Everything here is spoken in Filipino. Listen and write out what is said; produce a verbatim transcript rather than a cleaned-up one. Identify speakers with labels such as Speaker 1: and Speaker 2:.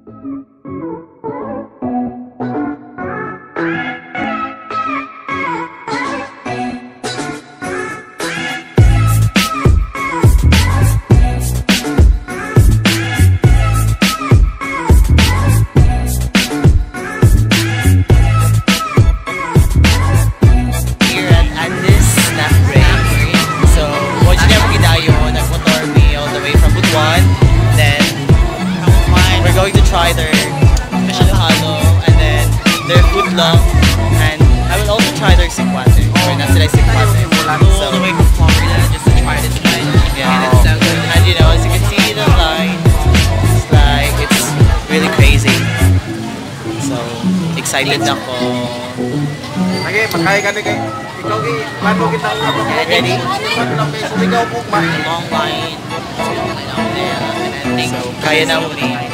Speaker 1: Try their halo-halo and then their food long, and I will also try their sikwate. Or not sila sikwate. So, all the way from Florida just to try this place. Yeah. And it's so good. And you know, as you can see the line, it's like, it's really crazy. So, excited na ako.
Speaker 2: Okay, magkaya ka na kayo. Ikaw, paano kita ang kapag
Speaker 1: ready?
Speaker 2: Sumigaw po ba?
Speaker 1: Long line. So, kaya na uli.